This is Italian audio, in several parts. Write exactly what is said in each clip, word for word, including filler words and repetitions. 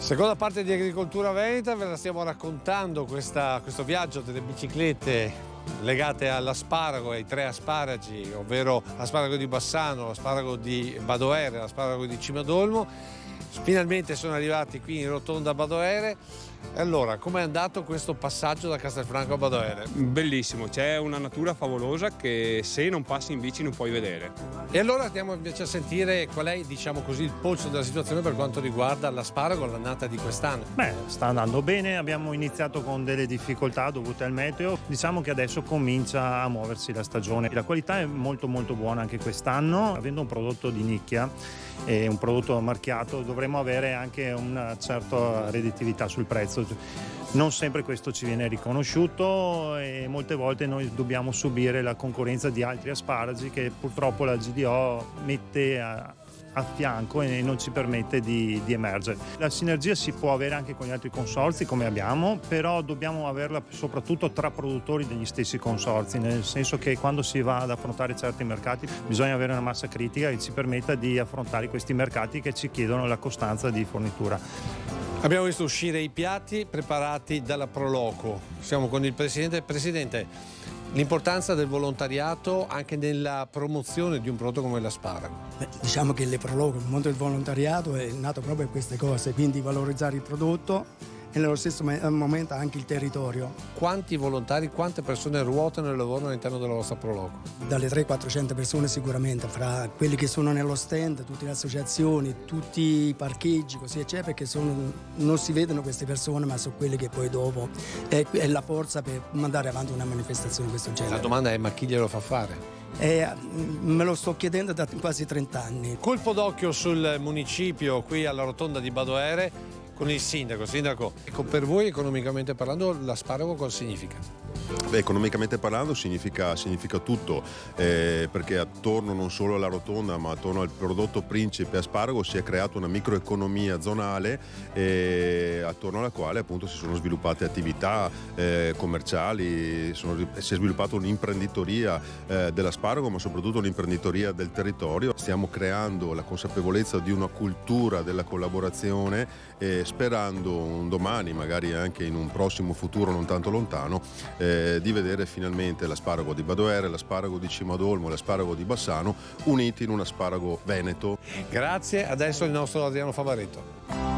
Seconda parte di Agricoltura Veneta, ve la stiamo raccontando questa, questo viaggio delle biciclette legate all'asparago, ai tre asparagi, ovvero l'asparago di Bassano, l'asparago di Badoere, l'asparago di Cimadolmo. Finalmente sono arrivati qui in rotonda Badoere. E allora, com'è andato questo passaggio da Castelfranco a Badoere? Bellissimo, c'è una natura favolosa che se non passi in bici non puoi vedere. E allora andiamo invece a sentire qual è, diciamo così, il polso della situazione per quanto riguarda l'asparago, l'annata di quest'anno. Beh, sta andando bene, abbiamo iniziato con delle difficoltà dovute al meteo, diciamo che adesso comincia a muoversi la stagione. La qualità è molto molto buona anche quest'anno, avendo un prodotto di nicchia e un prodotto marchiato dovremo avere anche una certa redditività sul prezzo. Non sempre questo ci viene riconosciuto e molte volte noi dobbiamo subire la concorrenza di altri asparagi che purtroppo la G D O mette a, a fianco e non ci permette di, di emergere. La sinergia si può avere anche con gli altri consorzi come abbiamo, però dobbiamo averla soprattutto tra produttori degli stessi consorzi, nel senso che quando si va ad affrontare certi mercati bisogna avere una massa critica che ci permetta di affrontare questi mercati che ci chiedono la costanza di fornitura. Abbiamo visto uscire i piatti preparati dalla Proloco. Siamo con il Presidente. Presidente, l'importanza del volontariato anche nella promozione di un prodotto come l'asparago. Beh, diciamo che le Proloco, il mondo del volontariato è nato proprio per queste cose, quindi valorizzare il prodotto e nello stesso momento anche il territorio. Quanti volontari, quante persone ruotano e lavorano all'interno della vostra Proloco? Dalle trecento quattrocento persone sicuramente, fra quelli che sono nello stand, tutte le associazioni, tutti i parcheggi, così eccetera, perché sono, non si vedono queste persone, ma sono quelli che poi dopo è, è la forza per mandare avanti una manifestazione di questo genere. La domanda è: ma chi glielo fa fare? Eh, me lo sto chiedendo da quasi trenta anni. Colpo d'occhio sul municipio qui alla rotonda di Badoere con il sindaco. Sindaco, ecco, per voi economicamente parlando l'asparago cosa significa? Beh, economicamente parlando significa, significa tutto, eh, perché attorno non solo alla rotonda ma attorno al prodotto principe asparago si è creata una microeconomia zonale eh, attorno alla quale appunto si sono sviluppate attività eh, commerciali, sono, si è sviluppata un'imprenditoria eh, dell'asparago ma soprattutto un'imprenditoria del territorio. Stiamo creando la consapevolezza di una cultura della collaborazione eh, sperando un domani, magari anche in un prossimo futuro non tanto lontano, eh, di vedere finalmente l'asparago di Badoere, l'asparago di Cimadolmo e l'asparago di Bassano uniti in un asparago veneto. Grazie, adesso il nostro Adriano Favaretto.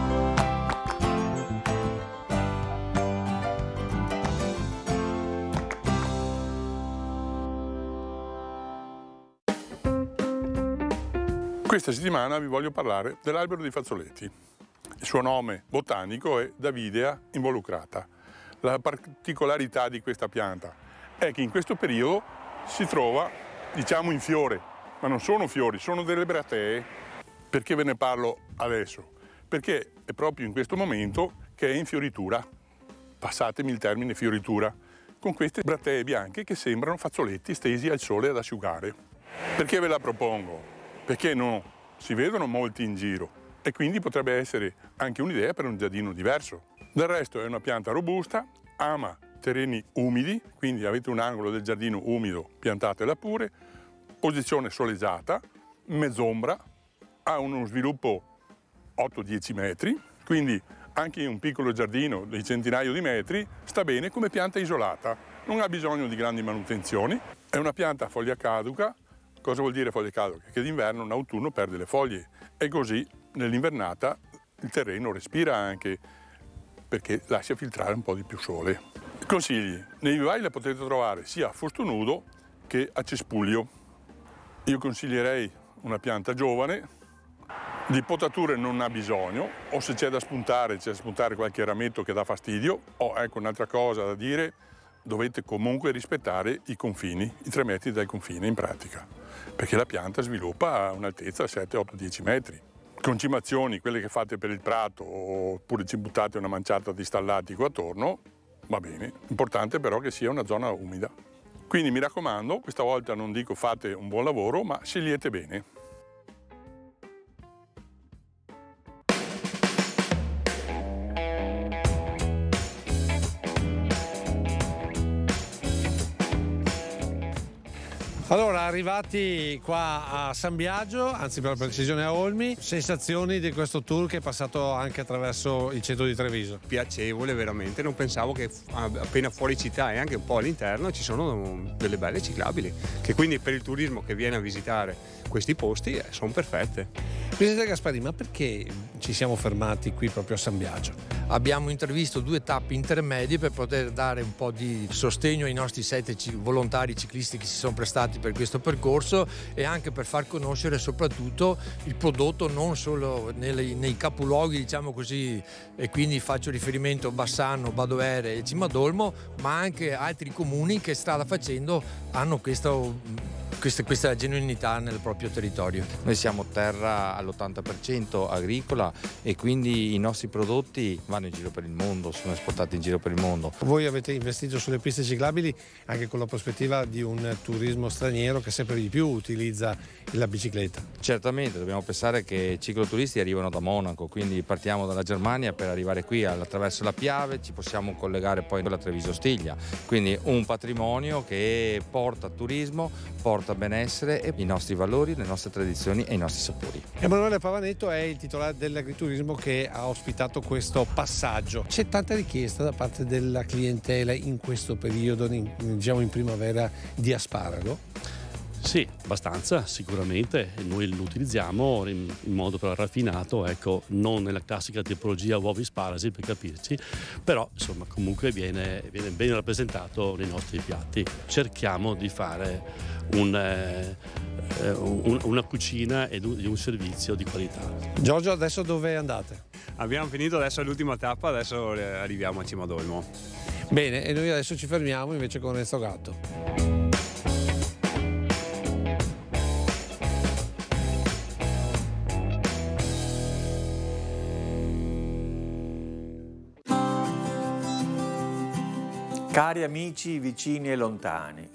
Questa settimana vi voglio parlare dell'albero di fazzoletti. Il suo nome botanico è Davidea involucrata. La particolarità di questa pianta è che in questo periodo si trova, diciamo, in fiore, ma non sono fiori, sono delle bratee. Perché ve ne parlo adesso? Perché è proprio in questo momento che è in fioritura, passatemi il termine fioritura, con queste bratee bianche che sembrano fazzoletti stesi al sole ad asciugare. Perché ve la propongo? Perché non si vedono molti in giro e quindi potrebbe essere anche un'idea per un giardino diverso. Del resto è una pianta robusta, ama terreni umidi, quindi avete un angolo del giardino umido, piantatela pure, posizione soleggiata, mezz'ombra, ha uno sviluppo otto dieci metri, quindi anche in un piccolo giardino di centinaio di metri sta bene come pianta isolata, non ha bisogno di grandi manutenzioni, è una pianta a foglia caduca. Cosa vuol dire foglia caduca? Che d'inverno, in autunno perde le foglie e così nell'invernata il terreno respira anche, perché lascia filtrare un po' di più sole. Consigli: nei vivai la potete trovare sia a fusto nudo che a cespuglio. Io consiglierei una pianta giovane, di potature non ha bisogno, o se c'è da spuntare, c'è da spuntare qualche rametto che dà fastidio, o ecco un'altra cosa da dire, dovete comunque rispettare i confini, i tre metri dal confine in pratica, perché la pianta sviluppa a un'altezza sette, otto, dieci metri. Concimazioni, quelle che fate per il prato, oppure ci buttate una manciata di stallatico attorno, va bene. Importante però che sia una zona umida. Quindi mi raccomando, questa volta non dico fate un buon lavoro, ma scegliete bene. Allora, arrivati qua a San Biagio, anzi per la precisione a Olmi, sensazioni di questo tour che è passato anche attraverso il centro di Treviso? Piacevole veramente, non pensavo che appena fuori città e anche un po' all'interno ci sono delle belle ciclabili, che quindi per il turismo che viene a visitare questi posti eh, sono perfette. Presidente Gasparini, ma perché ci siamo fermati qui proprio a San Biagio? Abbiamo intervisto due tappe intermedie per poter dare un po' di sostegno ai nostri sette volontari ciclisti che si sono prestati per questo percorso e anche per far conoscere soprattutto il prodotto non solo nei, nei capoluoghi, diciamo così, e quindi faccio riferimento a Bassano, Badoere e Cimadolmo, ma anche altri comuni che strada facendo hanno questo Questa, questa genuinità nel proprio territorio. Noi siamo terra all'ottanta per cento agricola e quindi i nostri prodotti vanno in giro per il mondo, sono esportati in giro per il mondo. Voi avete investito sulle piste ciclabili anche con la prospettiva di un turismo straniero che sempre di più utilizza la bicicletta. Certamente, dobbiamo pensare che i cicloturisti arrivano da Monaco, quindi partiamo dalla Germania per arrivare qui attraverso la Piave, ci possiamo collegare poi con la Treviso Stiglia, quindi un patrimonio che porta turismo, porta benessere e i nostri valori, le nostre tradizioni e i nostri sapori. Emanuele Pavanetto è il titolare dell'agriturismo che ha ospitato questo passaggio. C'è tanta richiesta da parte della clientela in questo periodo, diciamo in primavera, di asparago? Sì, abbastanza, sicuramente. Noi lo utilizziamo in, in modo però raffinato, ecco, non nella classica tipologia uovi sparasi per capirci, però insomma comunque viene, viene ben rappresentato nei nostri piatti. Cerchiamo di fare un, eh, un, una cucina e un, un servizio di qualità. Giorgio, adesso dove andate? Abbiamo finito, adesso è l'ultima tappa, adesso arriviamo a Cimadolmo. Bene, e noi adesso ci fermiamo invece con Enzo Gatto. Cari amici vicini e lontani,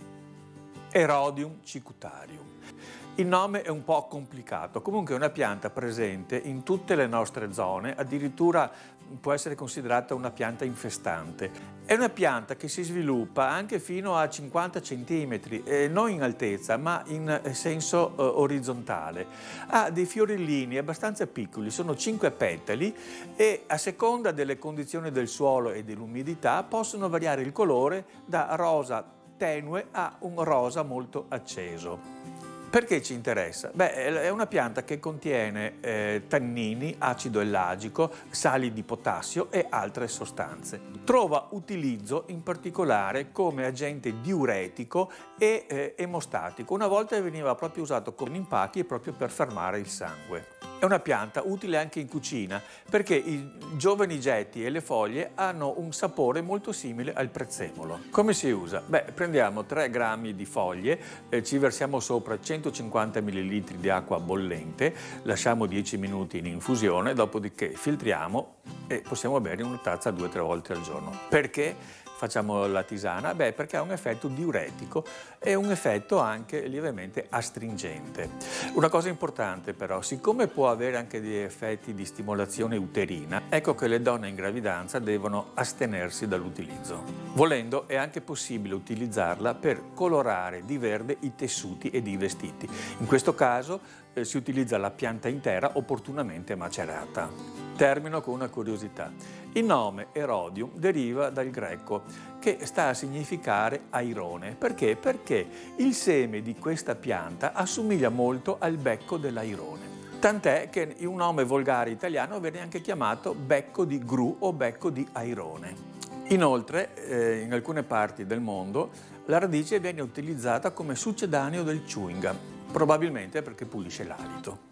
Erodium cicutarium. Il nome è un po' complicato, comunque è una pianta presente in tutte le nostre zone, addirittura può essere considerata una pianta infestante. È una pianta che si sviluppa anche fino a cinquanta centimetri, eh, non in altezza ma in senso eh, orizzontale. Ha dei fiorellini abbastanza piccoli, sono cinque petali e a seconda delle condizioni del suolo e dell'umidità possono variare il colore da rosa tenue a un rosa molto acceso. Perché ci interessa? Beh, è una pianta che contiene eh, tannini, acido ellagico, sali di potassio e altre sostanze. Trova utilizzo in particolare come agente diuretico e eh, emostatico. Una volta veniva proprio usato come impacchi proprio per fermare il sangue. È una pianta utile anche in cucina perché i giovani getti e le foglie hanno un sapore molto simile al prezzemolo. Come si usa? Beh, prendiamo tre grammi di foglie, eh, ci versiamo sopra centocinquanta millilitri di acqua bollente, lasciamo dieci minuti in infusione, dopodiché filtriamo e possiamo bere una tazza due o tre volte al giorno. Perché facciamo la tisana? Beh, perché ha un effetto diuretico e un effetto anche lievemente astringente. Una cosa importante però, siccome può avere anche degli effetti di stimolazione uterina, ecco che le donne in gravidanza devono astenersi dall'utilizzo. Volendo è anche possibile utilizzarla per colorare di verde i tessuti ed i vestiti. In questo caso eh, si utilizza la pianta intera opportunamente macerata. Termino con una curiosità. Il nome Erodium deriva dal greco, che sta a significare airone. Perché? Perché il seme di questa pianta assomiglia molto al becco dell'airone. Tant'è che un nome volgare italiano viene anche chiamato becco di gru o becco di airone. Inoltre, eh, in alcune parti del mondo, la radice viene utilizzata come succedaneo del chewing gum, probabilmente perché pulisce l'alito.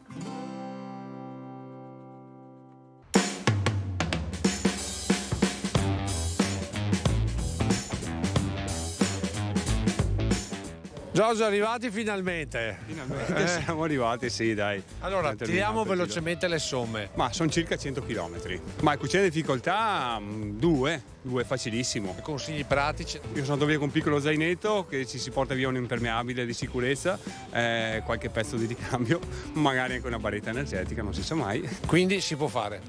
Giorgio, arrivati finalmente. Finalmente Eh. siamo arrivati, sì, dai. Allora, Abbiamo terminato tiriamo il giro. velocemente le somme. Ma sono circa cento chilometri. Ma cucina di difficoltà, mh, due, due facilissimo. Consigli pratici? Io sono andato via con un piccolo zainetto che ci si porta via un impermeabile di sicurezza, eh, qualche pezzo di ricambio, magari anche una barretta energetica, non si sa mai. Quindi si può fare.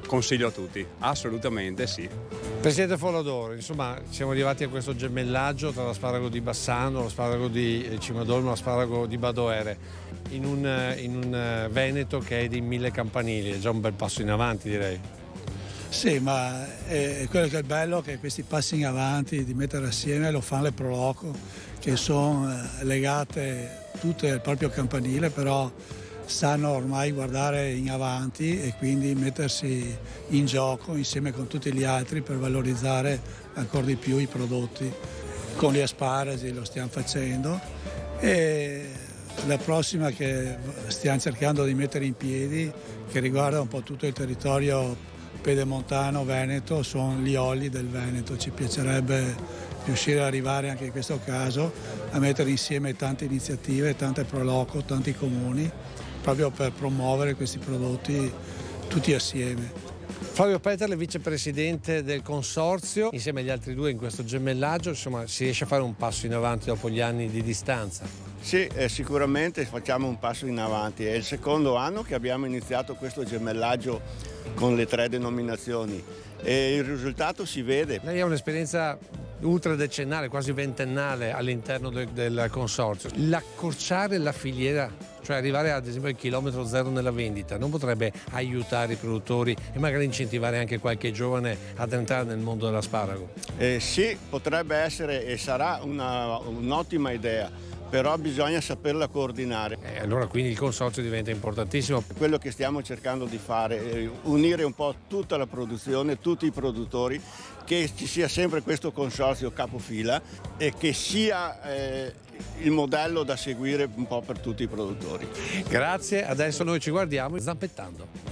consiglio a tutti, assolutamente sì. Presidente Folladoro, insomma siamo arrivati a questo gemellaggio tra l'asparago di Bassano, l'asparago di Cimadolmo, l'asparago di Badoere, in un, in un Veneto che è di mille campanili, è già un bel passo in avanti, direi. Sì, ma è quello che è bello, che questi passi in avanti di mettere assieme lo fanno le Proloco, che sono legate tutte al proprio campanile, però sanno ormai guardare in avanti e quindi mettersi in gioco insieme con tutti gli altri per valorizzare ancora di più i prodotti. Con gli asparagi lo stiamo facendo e la prossima che stiamo cercando di mettere in piedi, che riguarda un po' tutto il territorio pedemontano veneto, sono gli oli del Veneto. Ci piacerebbe riuscire ad arrivare anche in questo caso a mettere insieme tante iniziative, tante Proloco, tanti comuni, proprio per promuovere questi prodotti tutti assieme. Flavio Peterle, vicepresidente del consorzio, insieme agli altri due in questo gemellaggio, insomma si riesce a fare un passo in avanti dopo gli anni di distanza? Sì, eh, sicuramente facciamo un passo in avanti. È il secondo anno che abbiamo iniziato questo gemellaggio con le tre denominazioni e il risultato si vede. Lei ha un'esperienza ultradecennale, quasi ventennale all'interno del, del consorzio. L'accorciare la filiera, cioè arrivare ad esempio al chilometro zero nella vendita, non potrebbe aiutare i produttori e magari incentivare anche qualche giovane ad entrare nel mondo dell'asparago? Eh, sì, potrebbe essere e sarà una, un'ottima idea, però bisogna saperla coordinare. E allora quindi il consorzio diventa importantissimo. Quello che stiamo cercando di fare è unire un po' tutta la produzione, tutti i produttori, che ci sia sempre questo consorzio capofila e che sia eh, il modello da seguire un po' per tutti i produttori. Grazie, adesso noi ci guardiamo zampettando.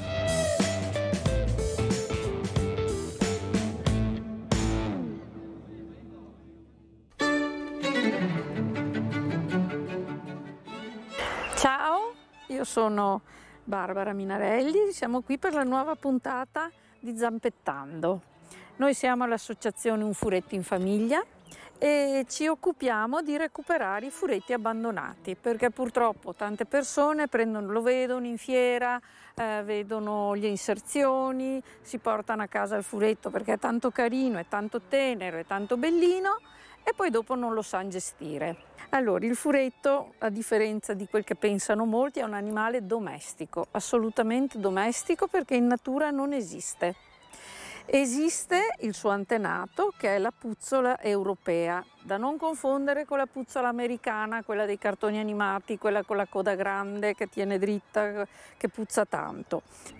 Ciao, io sono Barbara Minarelli, siamo qui per la nuova puntata di Zampettando. Noi siamo all'associazione Un Furetto in Famiglia e ci occupiamo di recuperare i furetti abbandonati, perché purtroppo tante persone prendono, lo vedono in fiera, eh, vedono le inserzioni, si portano a casa il furetto perché è tanto carino, è tanto tenero, è tanto bellino e poi dopo non lo sanno gestire. Allora, il furetto, a differenza di quel che pensano molti, è un animale domestico, assolutamente domestico, perché in natura non esiste. Esiste il suo antenato, che è la puzzola europea, da non confondere con la puzzola americana, quella dei cartoni animati, quella con la coda grande che tiene dritta, che puzza tanto.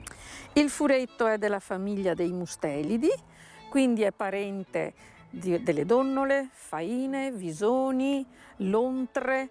Il furetto è della famiglia dei mustelidi, quindi è parente di, delle donnole, faine, visoni, lontre,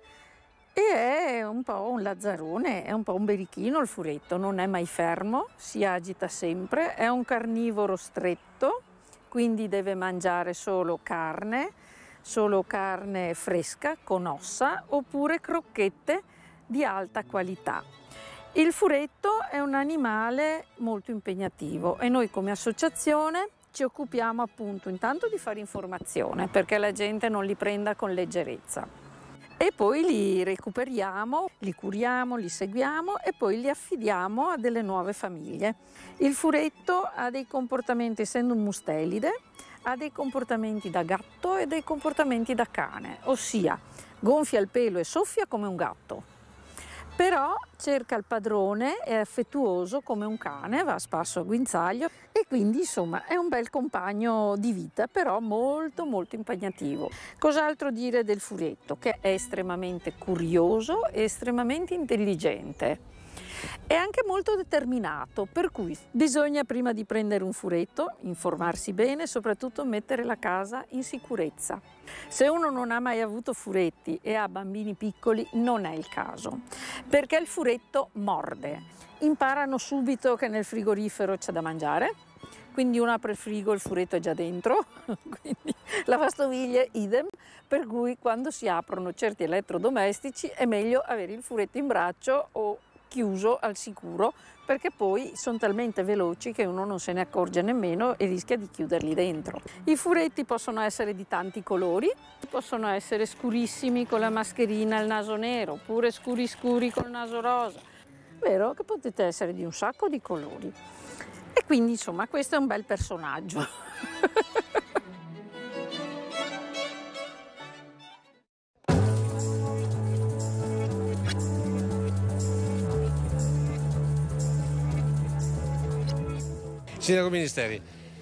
e è un po' un lazzarone, è un po' un berichino il furetto, non è mai fermo, si agita sempre, è un carnivoro stretto, quindi deve mangiare solo carne, solo carne fresca con ossa oppure crocchette di alta qualità. Il furetto è un animale molto impegnativo e noi come associazione ci occupiamo appunto intanto di fare informazione perché la gente non li prenda con leggerezza. E poi li recuperiamo, li curiamo, li seguiamo e poi li affidiamo a delle nuove famiglie. Il furetto ha dei comportamenti, essendo un mustelide, ha dei comportamenti da gatto e dei comportamenti da cane, ossia gonfia il pelo e soffia come un gatto, però cerca il padrone, è affettuoso come un cane, va a spasso a guinzaglio e quindi insomma è un bel compagno di vita, però molto molto impegnativo. Cos'altro dire del furetto? Che è estremamente curioso e estremamente intelligente. È anche molto determinato, per cui bisogna prima di prendere un furetto informarsi bene e soprattutto mettere la casa in sicurezza. Se uno non ha mai avuto furetti e ha bambini piccoli non è il caso, perché il furetto morde. Imparano subito che nel frigorifero c'è da mangiare, quindi uno apre il frigo e il furetto è già dentro, quindi la lavastoviglie idem, per cui quando si aprono certi elettrodomestici è meglio avere il furetto in braccio o chiuso al sicuro, perché poi sono talmente veloci che uno non se ne accorge nemmeno e rischia di chiuderli dentro. I furetti possono essere di tanti colori, possono essere scurissimi con la mascherina e il naso nero, oppure scuri scuri con il naso rosa. Vero che potete essere di un sacco di colori. E quindi insomma questo è un bel personaggio. Sindaco Ministeri,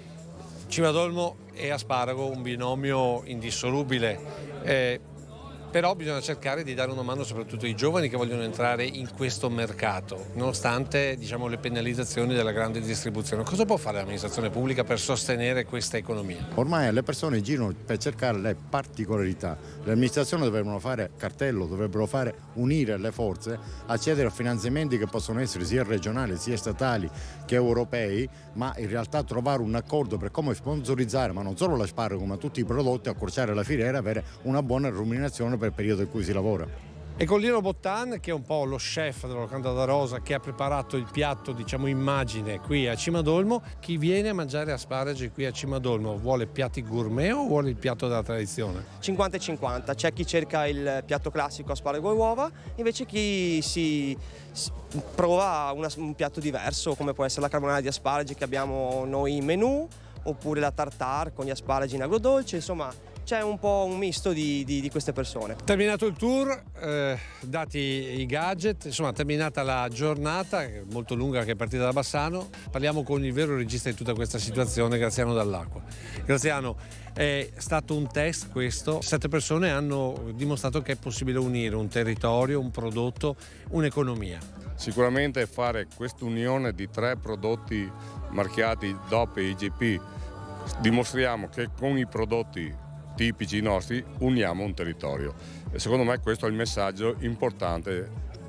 cimadolmo e asparago, un binomio indissolubile, eh, però bisogna cercare di dare una mano soprattutto ai giovani che vogliono entrare in questo mercato, nonostante, diciamo, le penalizzazioni della grande distribuzione. Cosa può fare l'amministrazione pubblica per sostenere questa economia? Ormai le persone girano per cercare le particolarità. Le amministrazioni dovrebbero fare cartello, dovrebbero fare unire le forze, accedere a finanziamenti che possono essere sia regionali, sia statali che europei, ma in realtà trovare un accordo per come sponsorizzare, ma non solo l'asparago, ma tutti i prodotti, accorciare la filiera e avere una buona remunerazione per il periodo in cui si lavora. E con Lino Bottan, che è un po' lo chef della Locanda da Rosa, che ha preparato il piatto, diciamo, immagine qui a Cimadolmo, chi viene a mangiare asparagi qui a Cimadolmo vuole piatti gourmet o vuole il piatto della tradizione? cinquanta e cinquanta, c'è chi cerca il piatto classico asparago e uova, invece chi si, si prova una, un piatto diverso, come può essere la carbonara di asparagi che abbiamo noi in menù, oppure la tartare con gli asparagi in agrodolce, insomma c'è un po' un misto di, di, di queste persone. Terminato il tour, eh, dati i gadget, insomma terminata la giornata, molto lunga, che è partita da Bassano, parliamo con il vero regista di tutta questa situazione, Graziano Dall'Acqua. Graziano, è stato un test questo, sette persone hanno dimostrato che è possibile unire un territorio, un prodotto, un'economia. Sicuramente fare quest'unione di tre prodotti marchiati D O P e I G P, dimostriamo che con i prodotti tipici nostri uniamo un territorio e secondo me questo è il messaggio importante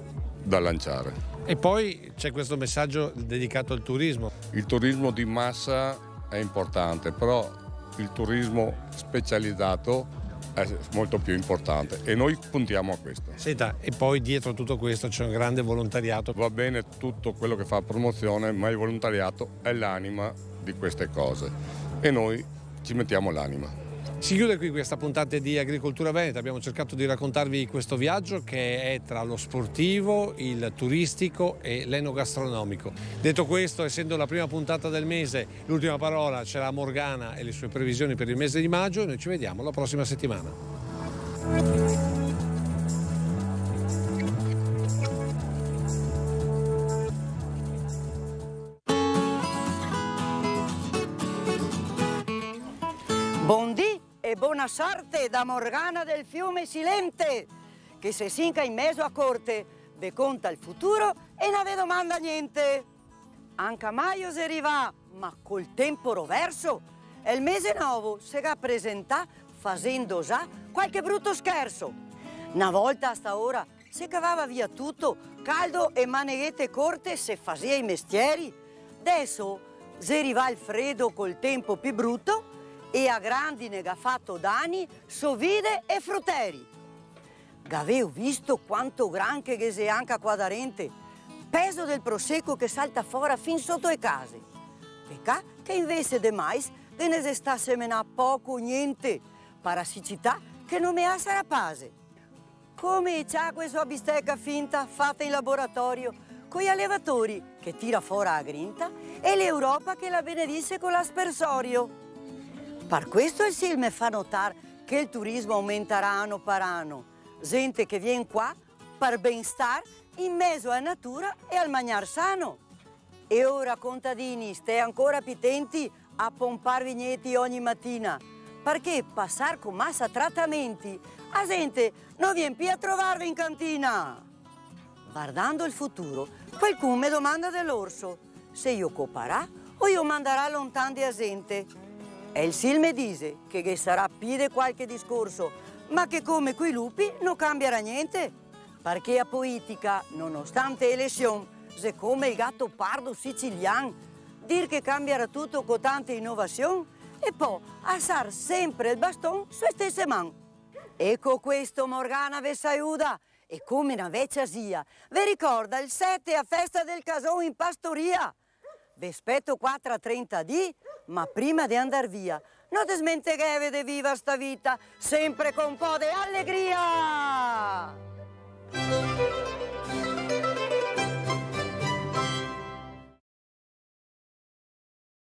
da lanciare. E poi c'è questo messaggio dedicato al turismo. Il turismo di massa è importante, però il turismo specializzato è molto più importante e noi puntiamo a questo. Senta, e poi dietro tutto questo c'è un grande volontariato. Va bene tutto quello che fa promozione, ma il volontariato è l'anima di queste cose e noi ci mettiamo l'anima. Si chiude qui questa puntata di Agricoltura Veneta. Abbiamo cercato di raccontarvi questo viaggio che è tra lo sportivo, il turistico e l'enogastronomico. Detto questo, essendo la prima puntata del mese, l'ultima parola ce l'ha Morgana e le sue previsioni per il mese di maggio. Noi ci vediamo la prossima settimana. Buondì e buona sorte da Morgana del fiume Silente, che se sinca in mezzo a corte, ve conta il futuro e non ve domanda niente. Anche a maio si arriva, ma col tempo roverso, e il mese nuovo si ga presenta facendo già qualche brutto scherzo. Una volta a sta ora si cavava via tutto, caldo e maneghette corte se faceva i mestieri. Adesso si arriva il freddo col tempo più brutto, e a grandine che ha fatto danni so vide e frutteri. Gaveo visto quanto granche che sei anche a quadarente, peso del prosecco che salta fuori fin sotto le case. Pecca che invece de mais che ne si sta semenando poco o niente, parassicità che non mi ha sarà pase. Come c'ha questa bistecca finta fatta in laboratorio, con gli allevatori che tira fuori la grinta e l'Europa che la benedisse con l'aspersorio. Per questo il S I L mi fa notare che il turismo aumenterà anno per anno. Gente che viene qua per benestare in mezzo alla natura e al mangiare sano. E ora, contadini, stai ancora più attenti a pompare vigneti ogni mattina, perché passare con massa trattamenti, la gente non viene più a trovarvi in cantina. Guardando il futuro, qualcuno mi domanda dell'orso se io coparà o io manderà lontano di gente. E il S I L mi dice che, che sarà più di qualche discorso, ma che come quei lupi non cambierà niente, perché a politica, nonostante elezioni, se come il gatto pardo siciliano, dir che cambierà tutto con tante innovazioni e poi alzare sempre il bastone sulle stesse mani. Ecco questo Morgana vi aiuta e come una vecchia sia, vi ricorda il sette a festa del casone in pastoria. Vi aspetto quattro a trenta di, ma prima di andare via, non ti smenteghevi di viva sta vita, sempre con un po' di allegria!